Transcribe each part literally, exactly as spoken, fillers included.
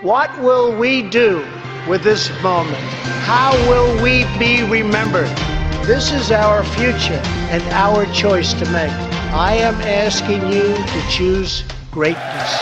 What will we do with this moment? How will we be remembered? This is our future and our choice to make. I am asking you to choose greatness.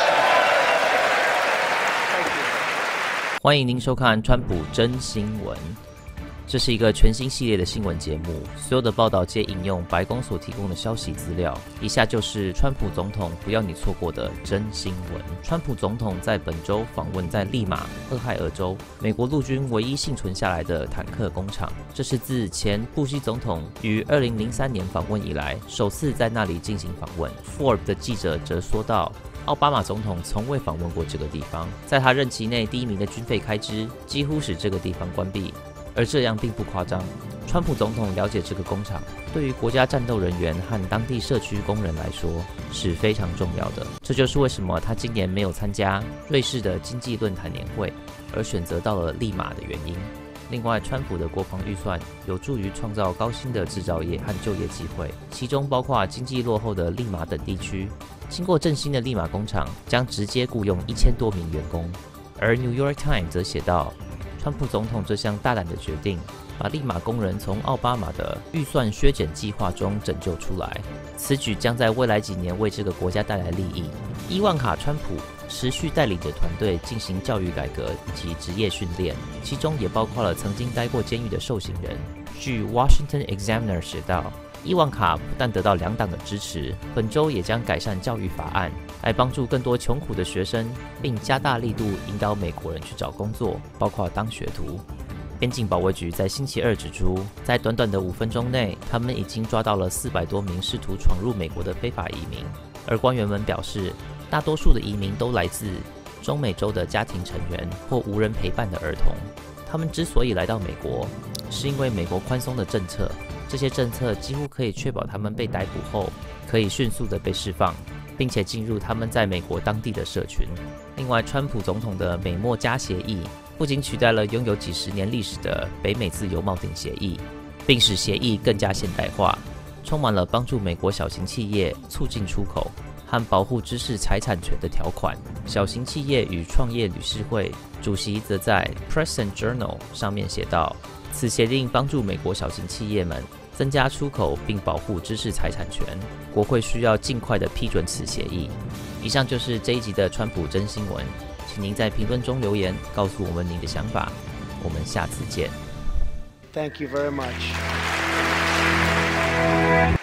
欢迎您收看川普真新闻，这是一个全新系列的新闻节目，所有的报道皆引用白宫所提供的消息资料。以下就是川普总统不要你错过的真新闻。川普总统在本周访问在利马，俄亥俄州，美国陆军唯一幸存下来的坦克工厂。这是自前布希总统于二零零三年访问以来，首次在那里进行访问。Forbes 的记者则说道，奥巴马总统从未访问过这个地方，在他任期内第一名的军费开支几乎使这个地方关闭，而这样并不夸张。川普总统了解这个工厂，对于国家战斗人员和当地社区工人来说是非常重要的。这就是为什么他今年没有参加瑞士的经济论坛年会，而选择到了利马的原因。另外，川普的国防预算有助于创造高薪的制造业和就业机会，其中包括经济落后的利马等地区。经过振兴的利马工厂将直接雇佣一千多名员工。而 New York Times 则写道，川普总统这项大胆的决定，把利马工人从奥巴马的预算削减计划中拯救出来。此举将在未来几年为这个国家带来利益。伊万卡·川普持续带领着团队进行教育改革以及职业训练，其中也包括了曾经待过监狱的受刑人。据 Washington Examiner 写道，伊万卡不但得到两党的支持，本周也将改善教育法案，来帮助更多穷苦的学生，并加大力度引导美国人去找工作，包括当学徒。边境保卫局在星期二指出，在短短的五分钟内，他们已经抓到了四百多名试图闯入美国的非法移民。而官员们表示，大多数的移民都来自中美洲的家庭成员或无人陪伴的儿童。他们之所以来到美国，是因为美国宽松的政策，这些政策几乎可以确保他们被逮捕后可以迅速的被释放，并且进入他们在美国当地的社群。另外，川普总统的美墨加协议不仅取代了拥有几十年历史的北美自由贸易协议，并使协议更加现代化，充满了帮助美国小型企业促进出口和保护知识财产权的条款。小型企业与创业理事会主席则在 Press and Journal 上面写道，此协定帮助美国小型企业们增加出口并保护知识财产权，国会需要尽快的批准此协议。以上就是这一集的川普真新闻，请您在评论中留言，告诉我们您的想法。我们下次见。 Thank you very much.